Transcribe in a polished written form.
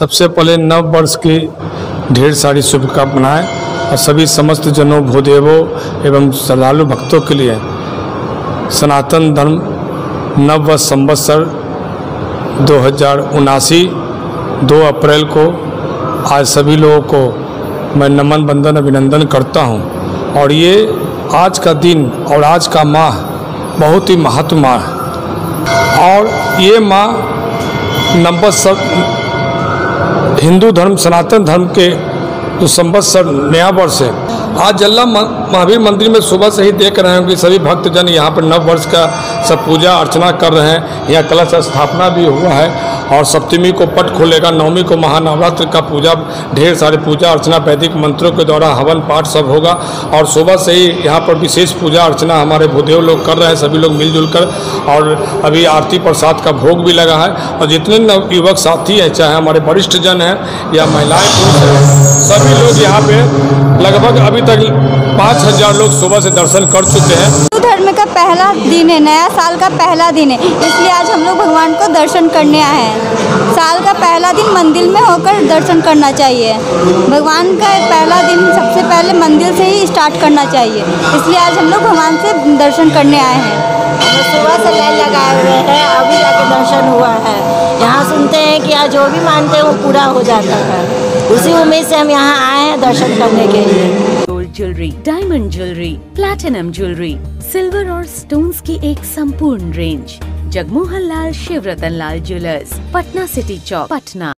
सबसे पहले नव वर्ष की ढेर सारी शुभकामनाएं और सभी समस्त जनों, भूदेवों एवं श्रद्धालु भक्तों के लिए सनातन धर्म नव वर्ष संवत्सर 2079 2 अप्रैल को आज सभी लोगों को मैं नमन बंदन अभिनंदन करता हूं। और ये आज का दिन और आज का माह बहुत ही महत्व माह है। और ये माह नववर्ष हिंदू धर्म सनातन धर्म के जो संवत्सर नया वर्ष है। आज जल्ला महावीर मंदिर में सुबह से ही देख रहे हैं कि सभी भक्तजन यहाँ पर नव वर्ष का सब पूजा अर्चना कर रहे हैं। यहाँ कलश स्थापना भी हुआ है और सप्तमी को पट खुलेगा, नवमी को महानवरात्र का पूजा, ढेर सारे पूजा अर्चना वैदिक मंत्रों के द्वारा हवन पाठ सब होगा। और सुबह से ही यहाँ पर विशेष पूजा अर्चना हमारे भूदेव लोग कर रहे हैं, सभी लोग मिलजुल कर। और अभी आरती प्रसाद का भोग भी लगा है। और जितने युवक साथी हैं, चाहे हमारे वरिष्ठ जन हैं या महिलाएं पुरुष हैं, सभी लोग यहाँ पे लगभग अभी तक 5000 लोग सुबह से दर्शन कर चुके हैं। हिंदू धर्म का पहला दिन है, नया साल का पहला दिन है, इसलिए आज हम लोग भगवान को दर्शन करने आए हैं। साल का पहला दिन मंदिर में होकर दर्शन करना चाहिए। भगवान का पहला दिन सबसे पहले मंदिर से ही स्टार्ट करना चाहिए, इसलिए आज हम लोग भगवान से दर्शन करने आए हैं। सुबह से लाइन लगाए हुए हैं, अभी जाके दर्शन हुआ है। यहाँ सुनते हैं कि आज जो भी मानते हैं वो पूरा हो जाता है। उसी उम्मीद से हम यहाँ आए हैं दर्शन करने के लिए। Gold jewellery, diamond jewellery, platinum jewellery, silver और स्टोन्स की एक संपूर्ण रेंज। Jagmohan Lal Shivratan Lal jewellers, Patna city Chowk, Patna.